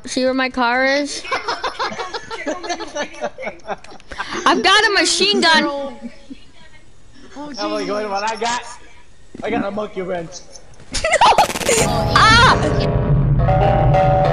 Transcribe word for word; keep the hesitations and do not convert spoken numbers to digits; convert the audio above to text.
See where my car is? I've got a machine gun. Oh, oh my god, what I got? I got a monkey wrench. Ah!